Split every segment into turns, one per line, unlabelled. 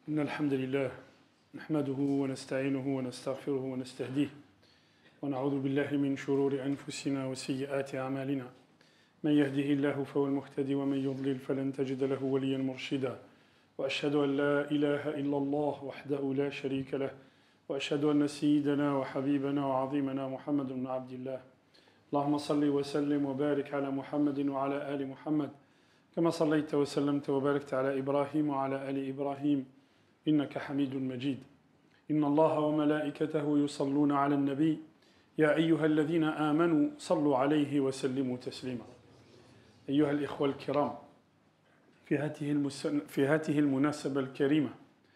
إن الحمد لله نحمده ونستعينه ونستغفره ونستهديه ونعوذ بالله من شرور أنفسنا وسيئات أعمالنا من يهده الله فهو المهتدي ومن يضلل فلن تجد له وليا مرشدا وأشهد أن لا إله إلا الله وحده لا شريك له وأشهد أن سيدنا وحبيبنا وعظيمنا محمد بن عبد الله اللهم صل وسلم وبارك على محمد وعلى آل محمد كما صليت وسلمت وباركت على إبراهيم وعلى آل إبراهيم إنك حميد مجيد إن الله وملائكته يصلون على النبي يا أيها الذين آمنوا صلوا عليه وسلموا تسليما أيها الإخوة الكرام في هذه المناسبة الكريمة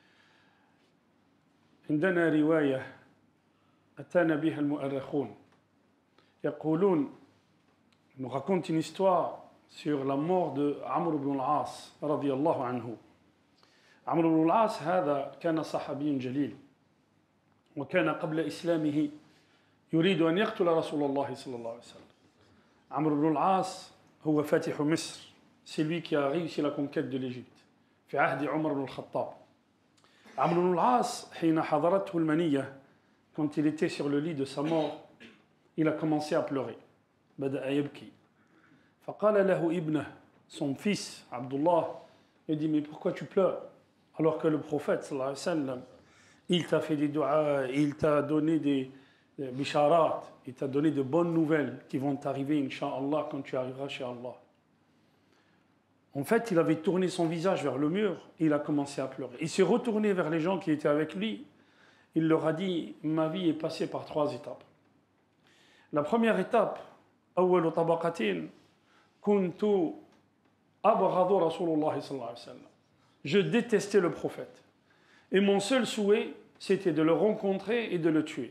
عندنا رواية أتانا بها المؤرخون يقولون nous raconte une histoire sur la mort de Amr ibn al-As رضي الله عنه. عمرو بن العاص هذا كان صحابي جليل وكان قبل إسلامه يريد أن يقتل رسول الله صلى الله عليه وسلم. عمرو بن العاص هو فاتح مصر, c'est lui qui a réussi la conquête de l'Égypte في عهد عمر بن الخطاب. عمرو بن العاص حين حضرته المنية, quand il était sur le lit de sa mort, il a commencé à pleurer. بدأ يبكي. فقال له ابنه, son fils Abdullah, il dit mais pourquoi tu pleures alors que le prophète sallallahu alayhi wa sallam, il t'a fait des du'as, il t'a donné des bisharat, il t'a donné de bonnes nouvelles qui vont t'arriver incha'Allah quand tu arriveras chez Allah. En fait, il avait tourné son visage vers le mur et il a commencé à pleurer. Il s'est retourné vers les gens qui étaient avec lui. Il leur a dit, ma vie est passée par 3 étapes. La première étape, أول طبقة كنت أبغض رسول الله صلى الله عليه وسلم. Je détestais le prophète. Et mon seul souhait, c'était de le rencontrer et de le tuer.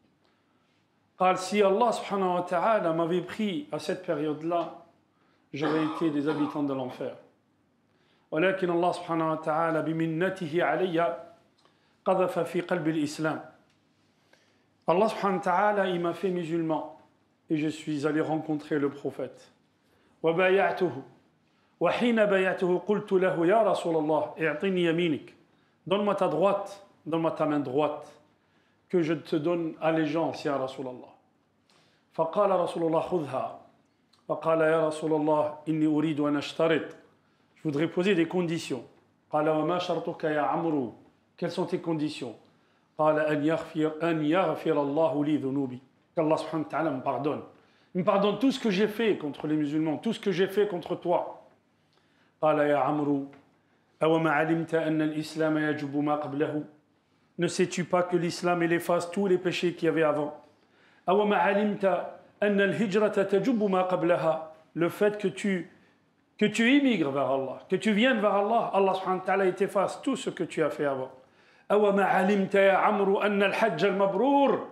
Car si Allah subhanahu wa ta'ala m'avait pris à cette période-là, j'aurais été des habitants de l'enfer. ولكن الله سبحانه وتعالى بمنته علي قذف في قلب الإسلام. Allah subhanahu wa ta'ala, il m'a fait musulman et je suis allé rencontrer le prophète. وبايعته. وحين بايعته قلت له يا رسول الله اعطني يمينك, donne-moi ta droite, donne-moi ta main droite que je te donne allégeance يا رسول الله. فقال رسول الله خذها. فقال يا رسول الله إني أريد أن أشترط, je voudrais poser des conditions. قال وما شرطك يا عمرو, quelles sont tes conditions? قال أن يغفر الله لي ذنوبي, qu'Allah subhanahu wa ta'ala me pardonne. Il me pardonne tout ce que j'ai fait contre les musulmans, tout ce que j'ai fait contre toi. قال يا عمرو أوما علمت أن الإسلام يجب ما قبله, ne sais-tu pas que l'islam il efface tous les péchés qu'il y avait avant? أوما علمت أن الهجرة تجب ما قبلها, le fait que tu immigres vers Allah, que tu viennes vers Allah, Allah subhanahu wa ta'ala efface tout ce que tu as fait avant. أوما علمت يا عمرو أن الحج المبرور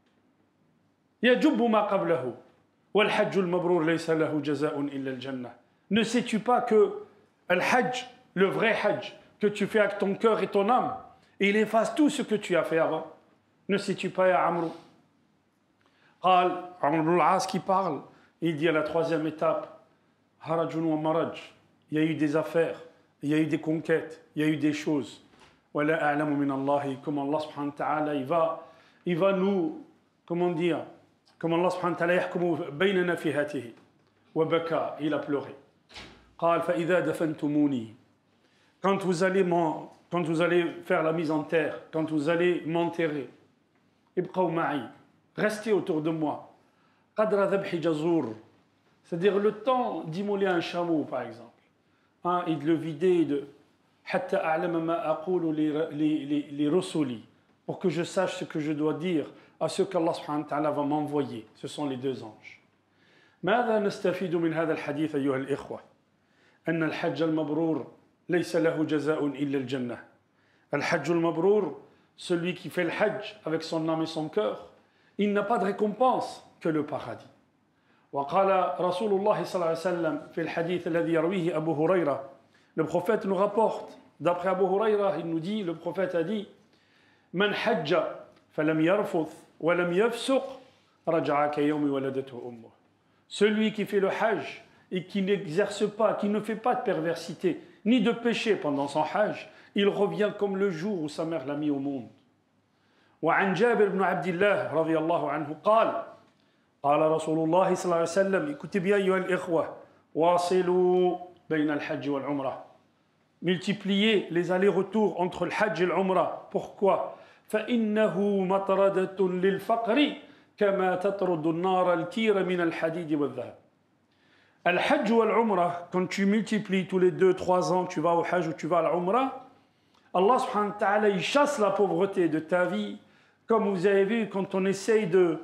يجب ما قبله والحج المبرور ليس له جزاء إلا الجنة. Ne sais-tu pas que le hajj, le vrai hajj, que tu fais avec ton cœur et ton âme, et il efface tout ce que tu as fait avant? Ne sais-tu pas, ya Amrou? Amr ibn al-As qui parle, il dit à la 3e étape, harajun wa maraj, il y a eu des affaires, il y a eu des conquêtes, il y a eu des choses. Wa la a'lamu min Allah, comme Allah subhanahu wa ta'ala, il va nous, comment dire, comme Allah subhanahu wa ta'ala yahkumu baynana fi hatihi. Wa baka, il a pleuré. قال فإذا دفنتموني, quand vous allez faire la mise en terre, quand vous allez m'enterrer, ابقوا معي, restez autour de moi. قدر ذبح جزور, c'est-à-dire le temps d'immoler un chameau par exemple, et de le vider de حتى أعلم ما أقول لرسلي, pour que je sache ce que je dois dire à ceux qu'Allah subhanahu wa ta'ala va m'envoyer. Ce sont les 2 anges. ماذا نستفيد من هذا الحديث أيها الإخوة؟ أن الحج المبرور ليس له جزاء إلا الجنة. الحج المبرور, celui qui fait le hajj avec son âme et son cœur, il n'a pas de récompense que le paradis. وقال رسول الله صلى الله عليه وسلم في الحديث الذي يرويه أبو هريرة, le prophète nous rapporte, d'après Abu Huraira, il nous dit, le prophète a dit, من حج فلم يرفث ولم يفسق رجع كيوم ولدته أمه. Celui qui fait le hajj et qui n'exerce pas, qui ne fait pas de perversité, ni de péché pendant son hajj, il revient comme le jour où sa mère l'a mis au monde. وعن جابر بن عبد الله رضي الله عنه قال قال رسول الله صلى الله عليه وسلم écoutez bien أيها الإخوة واصلوا بين الحج والعمرة multipliez les allers-retours entre le hajj et l'umrah. Pourquoi? فإنه مطردة للفقر كما تطرد النار الكير من الحديد والذهب. Al-Hajj ou Al-Umrah, quand tu multiplies tous les 2-3 ans, tu vas au Hajj ou tu vas à l'Umrah, Allah subhanahu wa ta'ala, il chasse la pauvreté de ta vie. Comme vous avez vu, quand on essaye de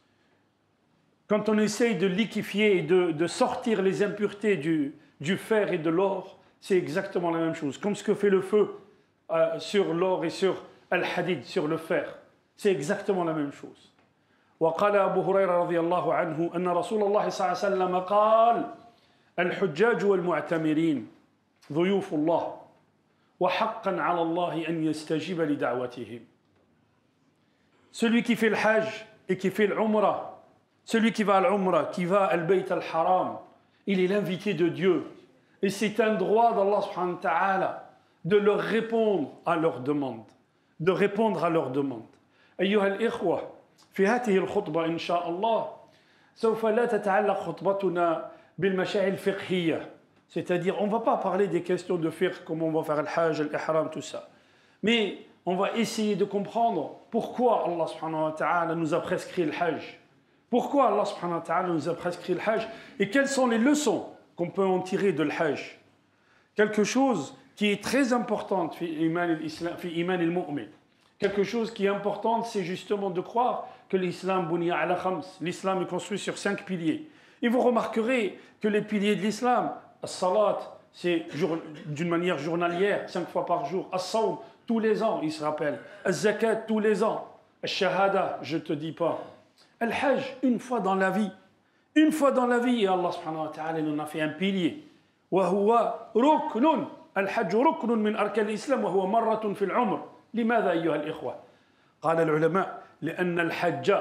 liquéfier et de sortir les impuretés du fer et de l'or, c'est exactement la même chose. Comme ce que fait le feu sur l'or et sur Al-Hadid, sur le fer. C'est exactement la même chose. وقال أبو هريرة رضي الله عنه أن رسول الله صلى الله عليه وسلم قال الحجاج والمعتمرين ضيوف الله وحقا على الله أن يستجيب لدعوتهم. Celui qui fait le hajj et qui fait l'umrah, celui qui va à l'umrah, qui va à al-Bayt al-Haram, il est l'invité de Dieu. Et c'est un droit d'Allah subhanahu wa ta'ala de leur répondre à leurs demandes. De répondre à leurs demandes. أيها الإخوة في هذه الخطبة إن شاء الله سوف لا تتعلق خطبتنا بالمشاعر الفقهية. C'est-à-dire, on ne va pas parler des questions de fiqh, comment on va faire le hajj, l'ihram, tout ça. Mais on va essayer de comprendre pourquoi Allah subhanahu wa ta'ala nous a prescrit le hajj. Pourquoi Allah subhanahu wa ta'ala nous a prescrit le hajj et quelles sont les leçons qu'on peut en tirer de le hajj. Quelque chose qui est très important fi iman al-mu'min. Quelque chose qui est important, c'est justement de croire que l'islam bunya ala khams, l'islam est construit sur 5 piliers. Et vous remarquerez que les piliers de l'islam, as-salat, c'est d'une manière journalière, 5 fois par jour, as-sawm, tous les ans, il se rappelle, az-zakat, tous les ans, al-shahada, je ne te dis pas, al-hajj, une fois dans la vie, et Allah subhanahu wa ta'ala nous a fait un pilier. وهو ركن الحج ركن من أركان الإسلام وهو مرة في العمر. لماذا أيها الإخوة؟ قال العلماء لأن الحج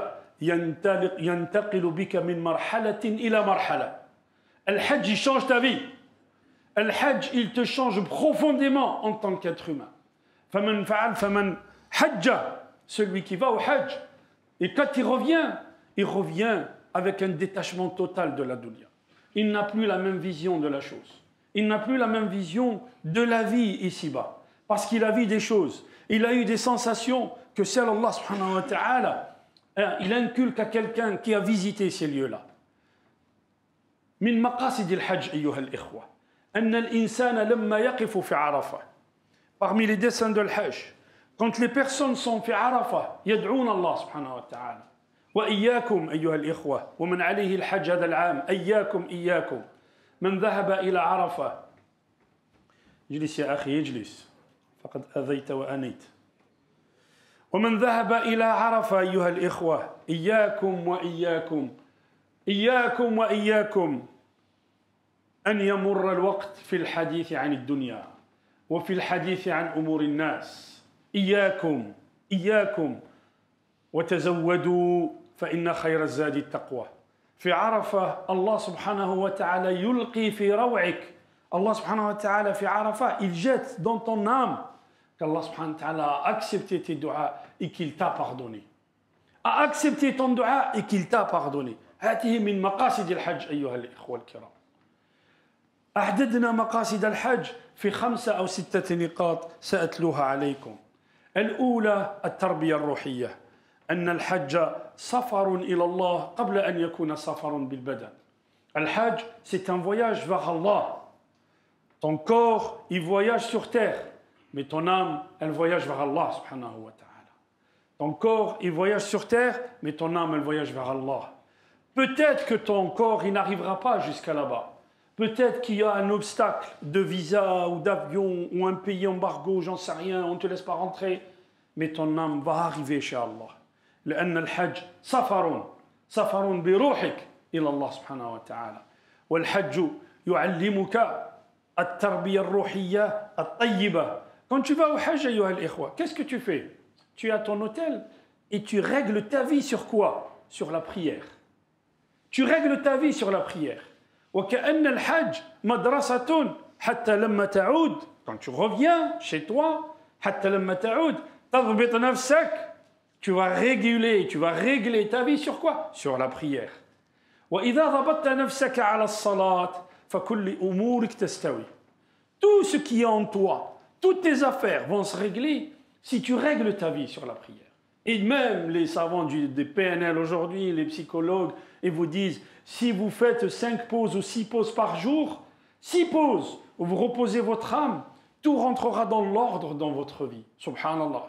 ينتقل بك من مرحلة إلى مرحلة. الحج il change ta vie. الحج il te change profondément en tant qu'être humain. فمن حج, celui qui va au hajj, et quand il revient avec un détachement total de la dunya. Il n'a plus la même vision de la chose. Il n'a plus la même vision de la vie ici-bas. Parce qu'il a vu des choses. Il a eu des sensations que seul Allah subhanahu wa ta'ala, il inculque à quelqu'un qui a visité ces lieux-là. من مقاصد الحج أيها الإخوة أن الإنسان لما يقف في عرفة. Parmi les desseins de l'Hajj, quand les personnes sont في عرفة, يدعون الله سبحانه وتعالى. وإياكم أيها الإخوة ومن عليه الحج هذا العام إياكم من ذهب إلى عرفة. اجلس يا أخي اجلس فقد أذيت وأنيت. ومن ذهب إلى عرفة أيها الإخوة إياكم وإياكم أن يمر الوقت في الحديث عن الدنيا وفي الحديث عن أمور الناس. إياكم وتزودوا فإن خير الزاد التقوى. في عرفة الله سبحانه وتعالى يلقي في روعك. Allah subhanahu wa ta'ala في عرفة, il jette dans ton âme qu'Allah subhanahu wa ta'ala a accepté tes doigts et qu'il t'a pardonné. A accepté ton doigt et qu'il t'a pardonné. هذه من مقاصد الحج أيها الإخوة الكرام. أعددنا مقاصد الحج في 5 أو 6 نقاط سأتلوها عليكم. الأولى التربية الروحية. أن الحج سفر إلى الله قبل أن يكون سفر بالبدن. الحج c'est un voyage vers Allah. Ton corps, il voyage sur terre, mais ton âme, elle voyage vers Allah subhanahu wa ta'ala. Ton corps, il voyage sur terre, mais ton âme, elle voyage vers Allah. Peut-être que ton corps, il n'arrivera pas jusqu'à là-bas. Peut-être qu'il y a un obstacle de visa ou d'avion ou un pays embargo, j'en sais rien, on ne te laisse pas rentrer, mais ton âme va arriver chez Allah. لأن الحج سفر بروحك إلى الله سبحانه وتعالى. والحج يعلمك التربية الروحية الطيبة. Quand tu vas au Hajj, أيها الإخوة, qu'est-ce que tu fais? Tu es à ton hôtel et tu règles ta vie sur quoi? Sur la prière. Tu règles ta vie sur la prière. وكأن الحج مدرسة حتى لما تعود, quand tu reviens chez toi, حتى لما تعود تضبط نفسك, tu vas régler ta vie sur quoi? Sur la prière. وإذا ضبطت نفسك على الصلاة فكل أمورك تستوي. Tout ce qui est en toi, toutes tes affaires vont se régler si tu règles ta vie sur la prière. Et même les savants des PNL aujourd'hui, les psychologues, ils vous disent, si vous faites 5 pauses ou 6 pauses par jour, 6 pauses où vous reposez votre âme, tout rentrera dans l'ordre dans votre vie. Subhanallah.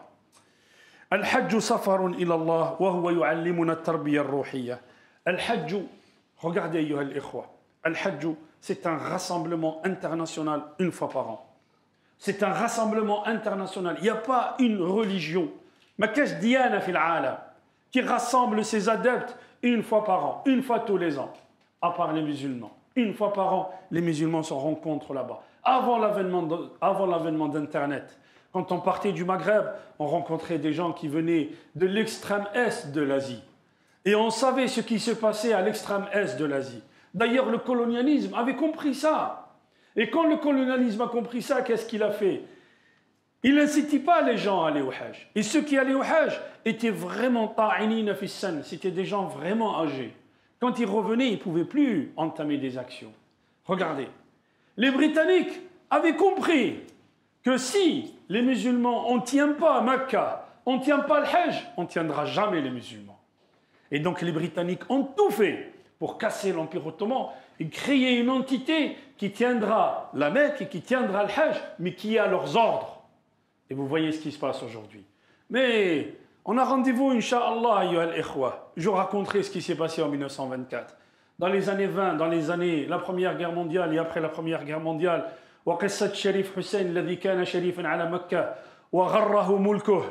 Al-Hajj safarun ila Allah wa huwa yu'allimuna at-tarbiyya ar-ruhiyya. Al-Hajj, regardez ayyuha al-ikhwa, Al-Hajj, c'est un rassemblement international une fois par an. C'est un rassemblement international. Il n'y a pas une religion, ma kash diyana fil alam, qui rassemble ses adeptes une fois par an, une fois tous les ans, à part les musulmans. Une fois par an, les musulmans se rencontrent là-bas. Avant l'avènement d'Internet, quand on partait du Maghreb, on rencontrait des gens qui venaient de l'extrême est de l'Asie. Et on savait ce qui se passait à l'extrême est de l'Asie. D'ailleurs, le colonialisme avait compris ça. Et quand le colonialisme a compris ça, qu'est-ce qu'il a fait? Il n'incitait pas les gens à aller au Hajj. Et ceux qui allaient au Hajj étaient vraiment ta'inina fi san, c'était des gens vraiment âgés. Quand ils revenaient, ils ne pouvaient plus entamer des actions. Regardez, les Britanniques avaient compris que si les musulmans, on ne tient pas à Mecca, on ne tient pas le Hajj, on ne tiendra jamais les musulmans. Et donc les Britanniques ont tout fait pour casser l'Empire ottoman et créer une entité qui tiendra la Mecque et qui tiendra le Hajj, mais qui a leurs ordres. Et vous voyez ce qui se passe aujourd'hui. Mais on a rendez-vous, Inch'Allah, ayyuha al-ikhwa. Je vous raconterai ce qui s'est passé en 1924. Dans les années 20, dans les années, la Première Guerre mondiale et après la Première Guerre mondiale, وقصة شريف حسين الذي كان شريفا على مكة وغره ملكه.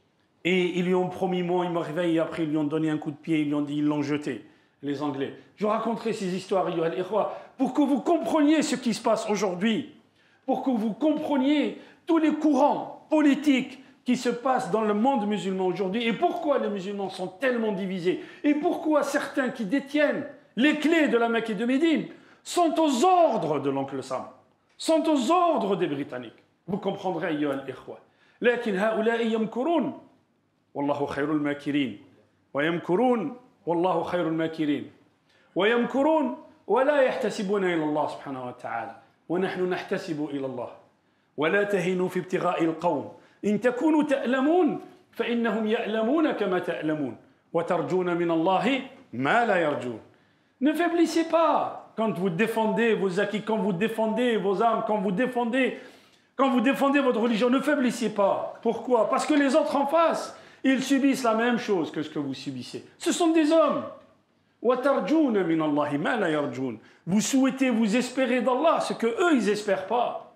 Et ils lui ont promis, moi, il me réveille, et après ils lui ont donné un coup de pied, ils l'ont jeté, les Anglais. Je vous raconterai ces histoires, ayyuha al-ikhwa, pour que vous compreniez ce qui se passe aujourd'hui, pour que vous compreniez tous les courants politiques qui se passent dans le monde musulman aujourd'hui, et pourquoi les musulmans sont tellement divisés, et pourquoi certains qui détiennent les clés de la Mecque et de Médine sont aux ordres de l'oncle Sam, sont aux ordres des Britanniques. Vous comprendrez, ayyuha al-ikhwa. لكن هؤلاء يمكرون والله خير الماكرين ويمكرون والله خير الماكرين ويمكرون ولا يحتسبون إلى الله سبحانه وتعالى ونحن نحتسب إلى الله ولا تهنوا في ابتغاء القوم إن تكونوا تألمون فإنهم يألمون كما تألمون وترجون من الله ما لا يرجون. Ne faiblissez pas quand vous défendez vos acquis, quand vous défendez vos âmes, quand vous défendez votre religion. Ne faiblissez pas. Pourquoi? Parce que les autres en face, ils subissent la même chose que ce que vous subissez. Ce sont des hommes. وَتَرْجُونَ مِنَ اللَّهِ مَا لَا يَرْجُونَ. Vous souhaitez, vous espérez d'Allah ce que eux ils espèrent pas.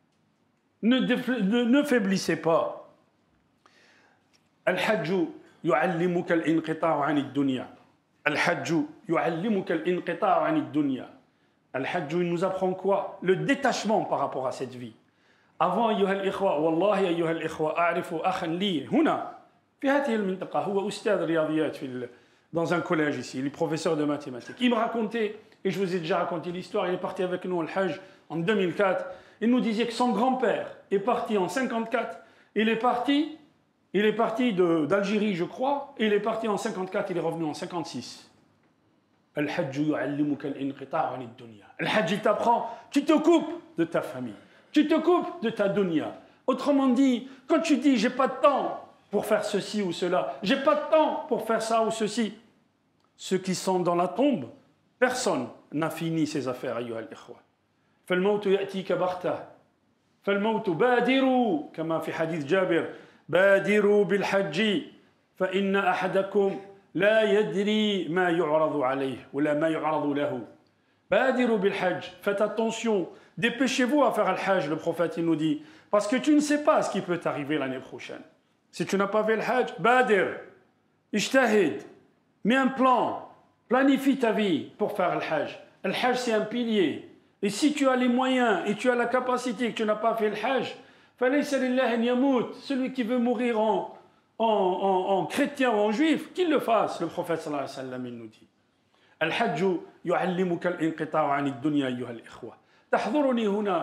Ne faiblissez pas. Al-Hajj yu'allimuka al-inqita' 'an ad-dunya. Al-Hajj yu'allimuka al-inqita' 'an ad-dunya. Al-Hajj nous apprend quoi? Le détachement par rapport à cette vie. Avant, أيها الإخوة والله أيها الإخوة أعرف أخا لي هنا في هذه المنطقة هو أستاذ رياضيات dans un collège ici, il est professeur de mathématiques. Il me racontait, et je vous ai déjà raconté l'histoire, il est parti avec nous au Hajj en 2004. Il nous disait que son grand-père est parti en 54. Il est parti d'Algérie, je crois, et il est parti en 54, il est revenu en 56. Al-Hajj yu'allimuka al-inqita' 'an ad-dunya. Al-Hajj, il t'apprend, tu te coupes de ta famille, tu te coupes de ta dunya. Autrement dit, quand tu dis j'ai pas de temps pour faire ceci ou cela, j'ai pas de temps pour faire ça ou ceci, ceux qui sont dans la tombe, personne n'a fini ses affaires, ayyuha al-ikhwa. فالموت يأتيك بغتة فالموت بادروا كما في حديث جابر بادروا بالحج فإن أحدكم لا يدري ما يعرض عليه ولا ما يعرض له بادروا بالحج. Faites attention, dépêchez-vous à faire le hajj, le prophète il nous dit, parce que tu ne sais pas ce qui peut t'arriver l'année prochaine. Si tu n'as pas fait le hajj, badir, ijtahid, mets un plan, planifie ta vie pour faire le hajj. Le hajj c'est un pilier. Et si tu as les moyens et tu as la capacité que tu n'as pas fait le hajj, falaysa lillahi an yamut, celui qui veut mourir en chrétien ou en juif, qu'il le fasse. Le prophète sallallahu alayhi wa sallam il nous dit. Al-Hajj yu'allimuka al-inqita' 'an ad-dunya ayyuha al-ikhwa. تحضرني هنا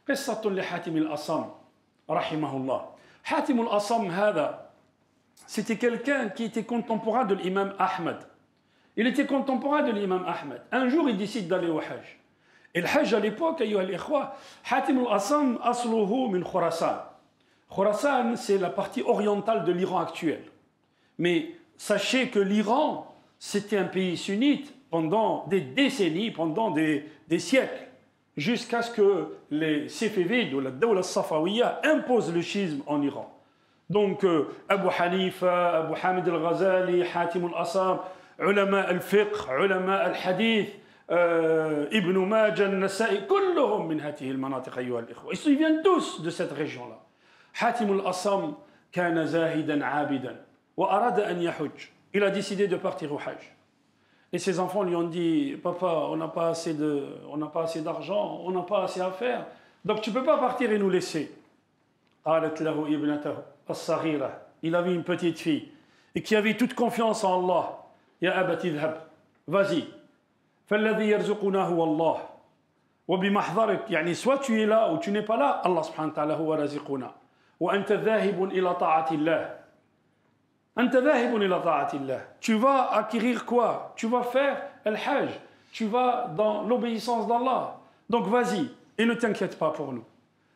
قصة لحاتم الأصم رحمه الله. حاتم الأصم هذا c'était quelqu'un qui était contemporain de l'imam Ahmed. Il était contemporain de l'imam Ahmed. Un jour, il décide d'aller au Hajj. Et le Hajj à l'époque, أيها الإخوة, Hatim al-Asam asluhu min Khurasan. Khurasan, c'est la partie orientale de l'Iran actuel. Mais sachez que l'Iran, c'était un pays sunnite pendant des décennies, pendant des siècles, jusqu'à ce que les Séfévides ou la Dawla Safawiya imposent le chiisme en Iran. Donc, Abu Hanifa, Abu Hamid al-Ghazali, Hatim al-Asam, ulama al-fiqh, ulama al-hadith, Ibn Majah, al-Nasa'i, كلهم من هذه المناطق أيها الإخوة. Ils viennent tous de cette région-là. Hatim al-Asam كان زاهدا عابدا وأراد أن يحج. Il a décidé de partir au Hajj. Et ses enfants lui ont dit, papa, on n'a pas assez d'argent, on n'a pas assez à faire, donc tu ne peux pas partir et nous laisser. قالت له ابنته الصغيرة. Il avait une petite fille et qui avait toute confiance en Allah. يا أبت اذهب, vas-y. فالذي يرزقنا هو الله. وبمحضرك, يعني soit tu es là ou tu n'es pas là, Allah subhanahu wa ta'ala هو رازقنا. وأنت ذاهب إلى طاعة الله. أنت ذاهب إلى طاعة الله. Tu vas acquérir quoi? Tu vas faire le Hajj. Tu vas dans l'obéissance d'Allah. Donc vas-y et ne t'inquiète pas pour nous.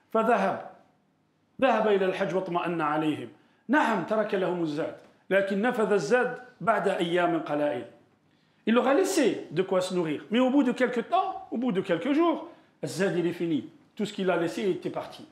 ذهب إلى الحج واطمأن عليهم. نعم ترك لهم الزاد لكن نفذ الزاد بعد أيام قلائل. Il leur a laissé de quoi se nourrir. Mais au bout de quelques temps, au bout de quelques jours, الزاد il est fini. Tout ce qu'il a laissé était parti.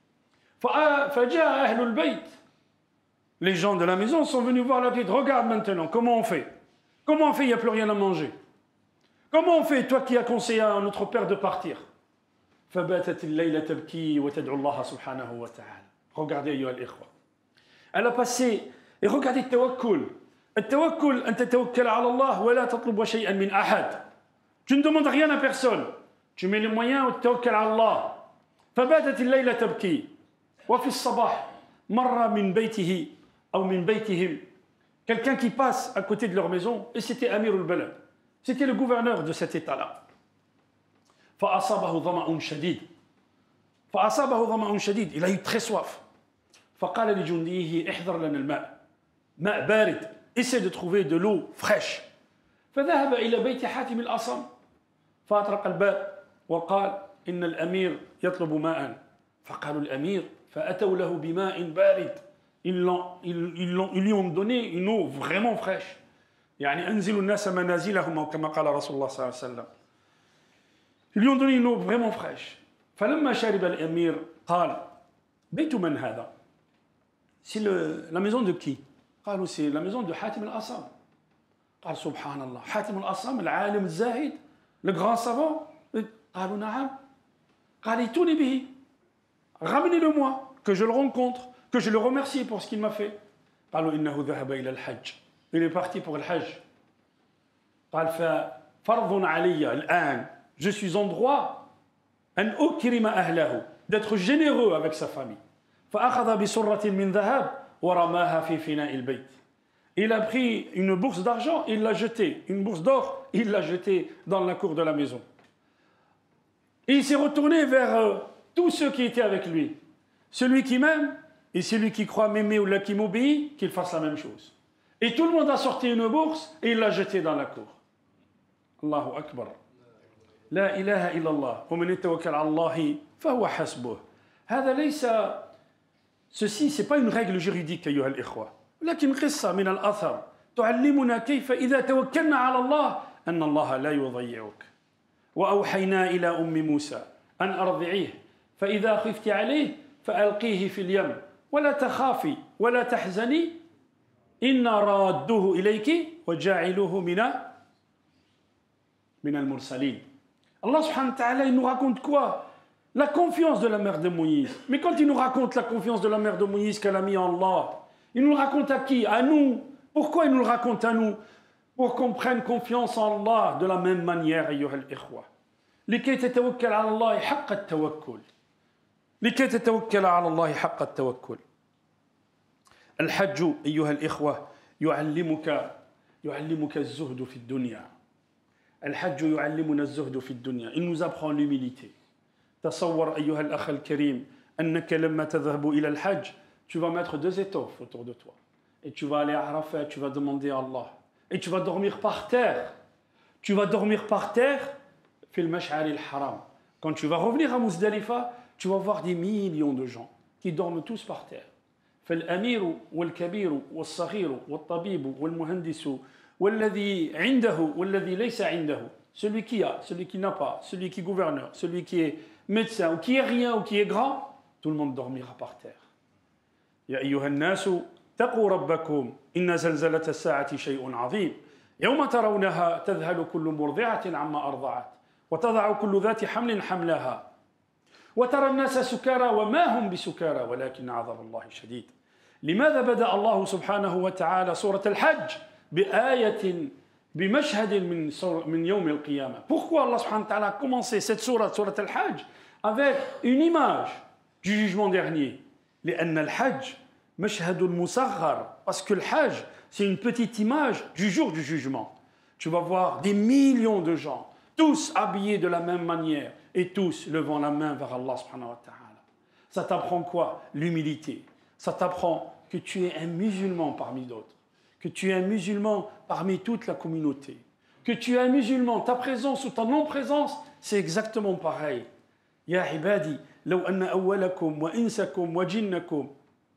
فجاء أهل البيت. Les gens de la maison sont venus voir la petite. Regarde maintenant, comment on fait? Comment on fait? Il n'y a plus rien à manger. Comment on fait, toi qui as conseillé à notre père de partir? فباتت الليلة تبكي وتدعو الله سبحانه وتعالى. Regardez أيها الإخوة. Elle a passé, et regardez le tawakkul. التوكل أن تتوكل على الله ولا تطلب شيئا من أحد. Tu ne demandes rien à personne. Tu mets les moyens وتتوكل على الله. فباتت الليلة تبكي. وفي الصباح مر من بيته أو من بيتهم quelqu'un qui passe à côté de leur maison et c'était Amir al-Balad. C'était le gouverneur de cet état-là. فأصابه ظمأ شديد. فأصابه ظمأ شديد. Il a eu très soif. فقال لجنديه احضر لنا الماء. ماء بارد. Essaie de trouver de l'eau fraîche. فذهب إلى بيت حاتم الأصم. فأطرق الباب وقال إن الأمير يطلب ماء. فقالوا الأمير فأتوا له بماء بارد. Ils lui ont donné une eau vraiment fraîche. يعني أنزلوا الناس منازلهم كما قال رسول الله صلى الله عليه وسلم. Ils lui ont donné une eau vraiment fraîche. فلما شرب الأمير قال بيت من هذا؟ C'est la maison de qui? قالوا c'est la maison de حاتم الأصم. قال سبحان الله حاتم الأصم العالم الزاهد le grand savant. قالوا نعم. قال ائتوني به. Ramenez-le-moi que je le rencontre, que je le remercie pour ce qu'il m'a fait. قالوا إنه ذهب إلى الحج. Il est parti pour le Hajj. قال ففرض علي الآن. Je suis en droit أن أكرم أهله, d'être généreux avec sa famille. فأخذ بسرة من ذهب ورماها في فناء البيت. Il a pris une bourse d'argent, il l'a jetée, une bourse d'or, il l'a jetée dans la cour de la maison. Et il s'est retourné vers tous ceux qui étaient avec lui. Celui qui m'aime et celui qui croit m'aimer ou là qui m'obéit, qu'il fasse la même chose. Et tout le monde a sorti une bourse et il l'a jetée dans la cour. Allahu Akbar. لا إله إلا الله ومن يتوكل على الله فهو حسبه. هذا ليس Ceci, ce n'est pas une règle juridique, أيها الإخوة. لكن قصة من الأثر تعلمنا كيف إذا توكلنا على الله أن الله لا يضيعك. وأوحينا إلى أم موسى أن أرضعيه فإذا خفت عليه فألقيه في اليم ولا تخافي ولا تحزني إنا رادوه إليك وجاعلوه من المرسلين. Allah subhanahu wa ta'ala, il nous raconte quoi? La confiance de la mère de Moïse. Mais quand il nous raconte la confiance de la mère de Moïse qu'elle a mis en Allah, il nous le raconte à qui? À nous. Pourquoi il nous le raconte à nous? Pour qu'on prenne confiance en Allah de la même manière, أيها الإخوة. لكي تتوكل على الله حق التوكل. لكي تتوكل على الله حق التوكل. الحج أيها الإخوة يعلمك الزهد في الدنيا. الحج يعلمنا الزهد في الدنيا. Il nous apprend l'humilité. تصور أيها الأخ الكريم أنك لما تذهب إلى الحج tu vas mettre deux étoffes autour de toi et tu vas aller à Arafat, tu vas demander à Allah et tu vas dormir par terre. Tu vas dormir par terre في المشعر الحرام. Quand tu vas revenir à Muzdalifa, tu vas voir des millions de gens qui dorment tous par terre. فالأمير والكبير والصغير والطبيب والمهندس والذي عنده والذي ليس عنده, celui qui a, celui qui n'a pas, celui qui est gouverneur, celui qui est médecin ou qui est rien ou qui est grand, tout le monde dormira par terre. يا أيها الناس اتقوا ربكم إن زلزلة الساعة شيء عظيم يوم ترونها تذهل كل مرضعة عما أرضعت وتضع كل ذات حمل حملها وترى الناس سكارى وما هم بسكارى ولكن عذاب الله شديد. لماذا بدأ الله سبحانه وتعالى سورة الحج بآية بمشهد من يوم القيامة? Pourquoi Allah subhanahu wa ta'ala a commencé cette sourate al-Hajj avec une image du jugement dernier? لأن الحج مشهد مصغر, parce que le Hajj c'est une petite image du jour du jugement. Tu vas voir des millions de gens, tous habillés de la même manière et tous levant la main vers Allah subhanahu wa ta'ala. Ça t'apprend quoi? L'humilité. Ça t'apprend que tu es un musulman parmi d'autres, que tu es un musulman parmi toute la communauté, que tu es un musulman, ta présence ou ta non-présence, c'est exactement pareil. Ya ibadi, law anna awwalakum wa insakum wa jinnakum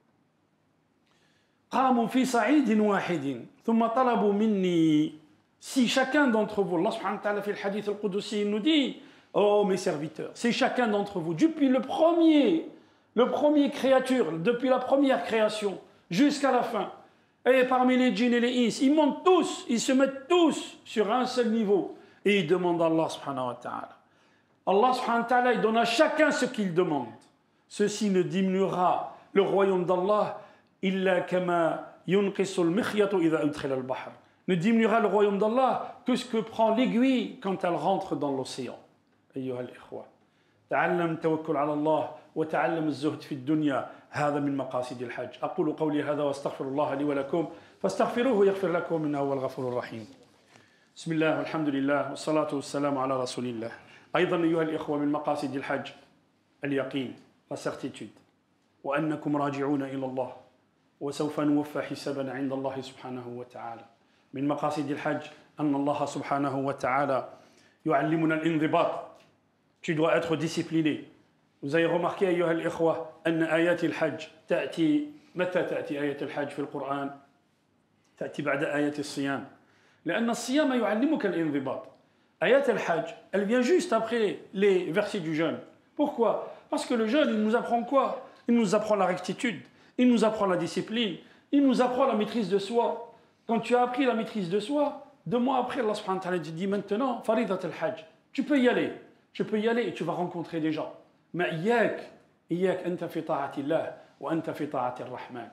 قاموا في صعيد واحد ثم طلبوا مني. Si chacun d'entre vous, Allah subhanahu wa ta'ala fait le hadith al-Qudsi, il nous dit, oh mes serviteurs, c'est chacun d'entre vous, depuis le premier créature, depuis la première création jusqu'à la fin, et parmi les djinns et les ins, ils montent tous, ils se mettent tous sur un seul niveau et ils demandent à Allah subhanahu wa ta'ala. Allah subhanahu wa ta'ala, il donne à chacun ce qu'il demande. Ceci ne diminuera le royaume d'Allah illa kama yunqisu al-mikhyatu idha udkhila al-bahr. Ne diminuera le royaume d'Allah que ce que prend l'aiguille quand elle rentre dans l'océan. أيها الإخوة, تعلم التوكل على الله وتعلم الزهد في الدنيا, هذا من مقاصد الحج. أقول قولي هذا واستغفر الله لي ولكم فاستغفروه يغفر لكم إنه هو الغفور الرحيم. بسم الله والحمد لله والصلاة والسلام على رسول الله. أيضا أيها الإخوة من مقاصد الحج اليقين, la certitude, وأنكم راجعون إلى الله وسوف نوفى حسابا عند الله سبحانه وتعالى. من مقاصد الحج أن الله سبحانه وتعالى يعلمنا الانضباط. Tu dois être discipliné. Vous avez remarqué أيها الإخوة أن آيات الحج تأتي متى تأتي آية الحج في القرآن؟ تأتي بعد آية الصيام. لأن الصيام يعلمك الانضباط. آيات الحج, elle vient juste après les versets du jeûne. Pourquoi? Parce que le jeûne, il nous apprend quoi? Il nous apprend la rectitude, il nous apprend la discipline, il nous apprend la maîtrise de soi. Quand tu as appris la maîtrise de soi, 2 mois après, Allah subhanahu wa ta'ala te dit maintenant, faridat al-hajj, tu peux y aller et tu vas rencontrer des gens. Mais إياك أنت في طاعة الله وأنت في طاعة الرحمن.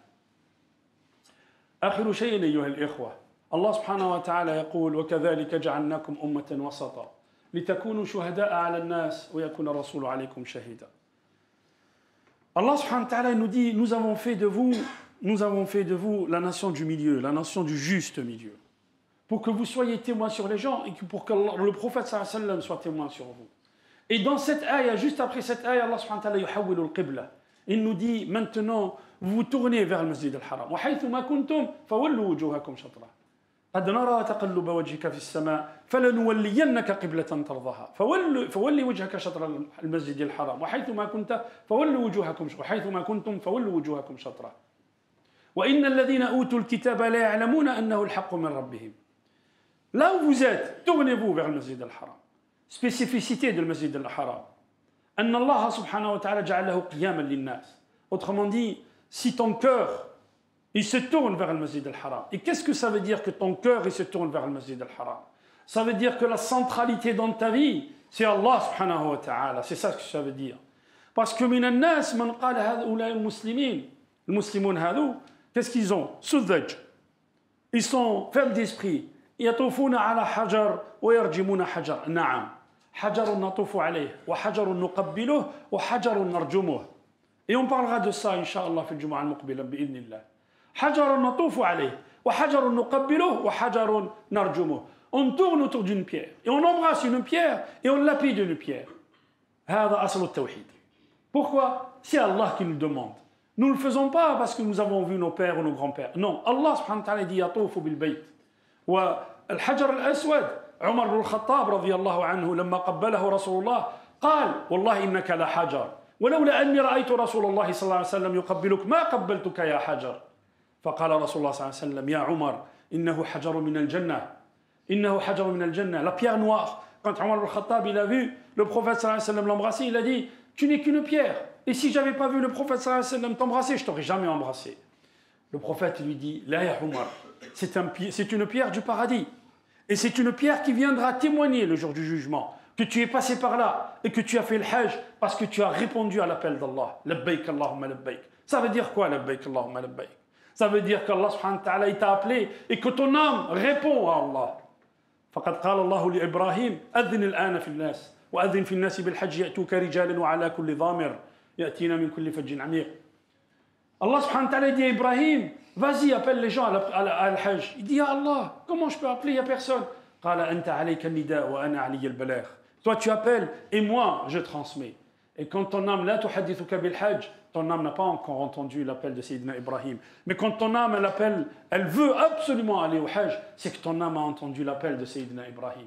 آخر شيء أيها الإخوة, الله سبحانه وتعالى يقول وكذلك جعلناكم أمة وسطا لتكونوا شهداء على الناس ويكون الرسول عليكم شهيدا. Allah subhanahu wa ta'ala nous dit, nous avons fait de vous la nation du milieu, la nation du juste milieu, pour que vous soyez témoins sur les gens et pour que le prophète sallallahu alayhi wa sallam soit témoin sur vous. Et dans cette ayah, juste après cette ayah, Allah subhanahu wa ta'ala yuhawwilu al-qibla. Il nous dit maintenant, vous vous tournez vers le masjid al-haram. Wa haythu ma kuntum fawallu wujuhakum shatrah. قد نرى تقلب وجهك في السماء فلنولينك قبلة ترضاها فولي وجهك شطر المسجد الحرام وحيث ما كنت فولوا وجوهكم وحيث ما كنتم فولوا وجوهكم شطره وإن الذين أوتوا الكتاب لا يعلمون أنه الحق من ربهم. Là où vous êtes, tournez-vous vers le masjid al-haram. Spécificité de le masjid al-haram, أن الله سبحانه وتعالى جعله قياما للناس. Autrement dit, si ton cœur il se tourne vers le masjid al-haram. Et qu'est-ce que ça veut dire que ton cœur il se tourne vers le masjid al-haram? Ça veut dire que la centralité dans ta vie, c'est Allah subhanahu wa ta'ala. C'est ça que ça veut dire. Parce que من الناس من قال هؤلاء المسلمين, les musulmans هذو, qu'est-ce qu'ils ont? سذج. Ils sont faibles d'esprit. يطوفون على حجر ويرجمون حجر. نعم. حجر نطوف عليه وحجر نقبله وحجر نرجمه. Et on parlera de ça, Inch'Allah, في الجمعة المقبلة بإذن الله. حجر نطوف عليه وحجر نقبله وحجر نرجمه. On tourne autour d'une pierre et on embrasse une pierre et on lapide une pierre. هذا أصل التوحيد. Pourquoi? C'est Allah qui nous demande. Nous ne le faisons pas parce que nous avons vu nos pères ou nos grands-pères. Non, Allah subhanahu wa ta'ala dit يطوف بالبيت. والحجر الأسود عمر بن الخطاب رضي الله عنه لما قبله رسول الله قال والله إنك لحجر ولولا أني رأيت رسول الله صلى الله عليه وسلم يقبلك ما قبلتك يا حجر. فقال رسول الله صلى الله عليه وسلم يا عمر إنه حجر من الجنة إنه حجر من الجنة. La pierre noire. Quand Omar ibn al-Khattab il a vu le prophète sallallahu alayhi wa sallam l'embrasser, il a dit tu n'es qu'une pierre. Et si j'avais pas vu le prophète sallallahu alayhi wa sallam t'embrasser, je t'aurais jamais embrassé. Le prophète lui dit la ya Omar, c'est une pierre du paradis. Et c'est une pierre qui viendra témoigner le jour du jugement que tu es passé par là et que tu as fait le hajj parce que tu as répondu à l'appel d'Allah. Labbaik Allahumma labbaik. Ça veut dire quoi labbaik Allahumma labbaik? Ça veut dire qu'Allah subhanahu wa ta'ala il t'a appelé et que ton âme répond à Allah. فقد قال الله لإبراهيم أذن الآن في الناس وأذن في الناس بالحج يأتوك رجالا وعلى كل ضامر يأتينا من كل فج عميق. Allah subhanahu wa ta'ala dit à Ibrahim, vas-y appelle les gens à le hajj. Il dit à Allah, comment je peux appeler? Il n'y a personne. قال أنت عليك النداء وأنا علي البلاغ. Toi tu appelles et moi je transmets. Et quand ton âme la tuhaddithuka bil hajj, ton âme n'a pas encore entendu l'appel de Sayyidina Ibrahim. Mais quand ton âme elle appelle, elle veut absolument aller au hajj, c'est que ton âme a entendu l'appel de Sayyidina Ibrahim.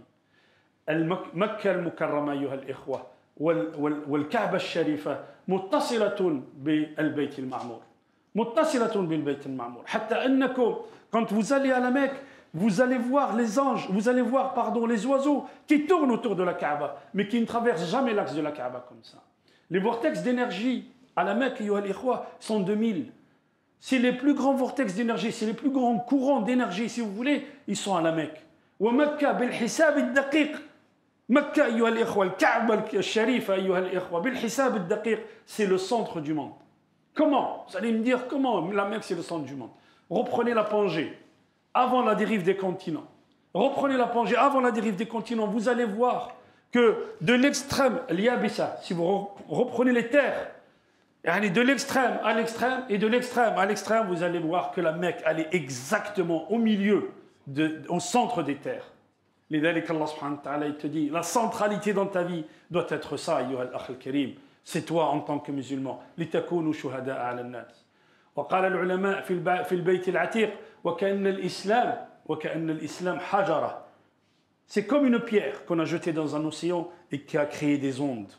Makkah al-Mukarrama ayyuha al-ikhwa wal-Kaaba al-Sharifa muttasilatun bil-Bayt al-Ma'mur. Muttasilatun bil-Bayt al-Ma'mur. Hatta annakum, quand vous allez à la Mecque, vous allez voir les anges, vous allez voir les oiseaux qui tournent autour de la Kaaba, mais qui ne traversent jamais l'axe de la Kaaba comme ça. Les vortex d'énergie à la Mecque, sont 2000. C'est les plus grands vortex d'énergie, c'est les plus grands courants d'énergie, si vous voulez, ils sont à la Mecque. Mecca, بالحساب الدقيق. Mecca, أيها الإخوة, الكعبة الشريفة, أيها الإخوة, بالحساب الدقيق, c'est le centre du monde. Comment? Vous allez me dire comment la Mecque c'est le centre du monde. Reprenez la Pangée avant la dérive des continents. Reprenez la Pangée avant la dérive des continents. Vous allez voir que de l'extrême, l'Yabissa, si vous reprenez les terres, de l'extrême à l'extrême et de l'extrême à l'extrême, vous allez voir que la Mecque, elle est exactement au milieu, au centre des terres. لذلك Allah subhanahu wa ta'ala, il te dit, la centralité dans ta vie doit être ça, ayyuha al-akh al-karim. C'est toi en tant que musulman. لتكونوا شهداء على الناس. وقال العلماء في البيت العتيق وكأن الإسلام حجرة. C'est comme une pierre qu'on a jetée dans un océan et qui a créé des ondes.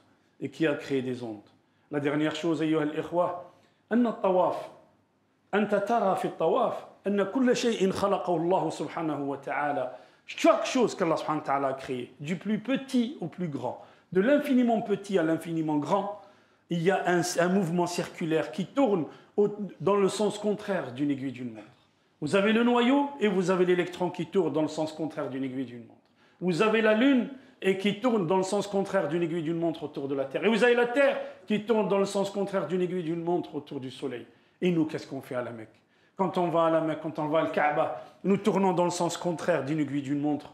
La dernière chose, أيها الإخوة, أن الطواف أنت ترى في الطواف أن كل شيء خلقه الله سبحانه وتعالى. Chaque chose qu'Allah subhanahu wa ta'ala a créé, du plus petit au plus grand, de l'infiniment petit à l'infiniment grand, il y a un mouvement circulaire qui tourne dans le sens contraire d'une aiguille d'une montre. Vous avez le noyau et vous avez l'électron qui tourne dans le sens contraire d'une aiguille d'une montre. Vous avez la lune et qui tourne dans le sens contraire d'une aiguille d'une montre autour de la Terre. Et vous avez la Terre qui tourne dans le sens contraire d'une aiguille d'une montre autour du Soleil. Et nous, qu'est-ce qu'on fait à la Mecque? Quand on va à la Mecque, quand on va à Kaaba, nous tournons dans le sens contraire d'une aiguille d'une montre.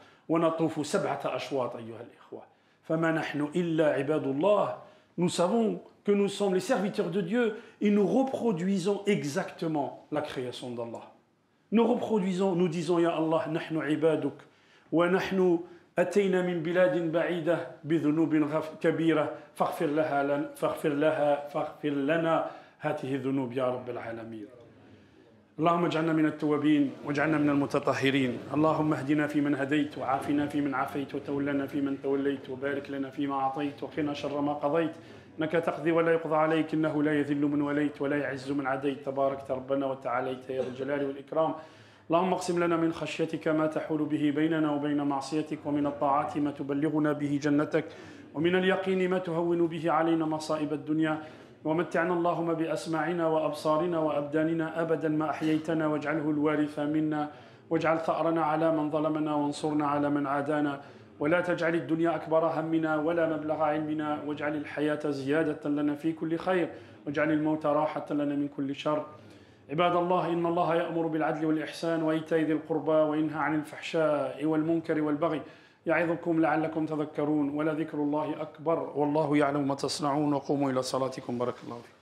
Nous savons que nous sommes les serviteurs de Dieu et nous reproduisons exactement la création d'Allah. Nous reproduisons, nous disons Ya Allah, nahnu ibaduk, wa nahnu أتينا من بلاد بعيدة بذنوب كبيرة فاغفر لنا هذه الذنوب يا رب العالمين. اللهم اجعلنا من التوابين واجعلنا من المتطهرين. اللهم اهدنا فيمن هديت وعافنا فيمن عافيت وتولنا فيمن توليت وبارك لنا فيما أعطيت وقنا شر ما قضيت إنك تقضي ولا يقضى عليك إنه لا يذل من وليت ولا يعز من عديت تباركت ربنا وتعاليت يا ذا الجلال والإكرام. اللهم اقسم لنا من خشيتك ما تحول به بيننا وبين معصيتك ومن الطاعات ما تبلغنا به جنتك ومن اليقين ما تهون به علينا مصائب الدنيا ومتعنا اللهم بأسماعنا وأبصارنا وأبداننا أبدا ما أحييتنا واجعله الوارث منا واجعل ثأرنا على من ظلمنا وانصرنا على من عادانا ولا تجعل الدنيا أكبر همنا ولا مبلغ علمنا واجعل الحياة زيادة لنا في كل خير واجعل الموت راحة لنا من كل شر. عباد الله إن الله يأمر بالعدل والإحسان وإيتاء ذي القربى وينهى عن الفحشاء والمنكر والبغي يعظكم لعلكم تذكرون ولذكر الله أكبر والله يعلم ما تصنعون وقوموا إلى صلاتكم بارك الله فيكم.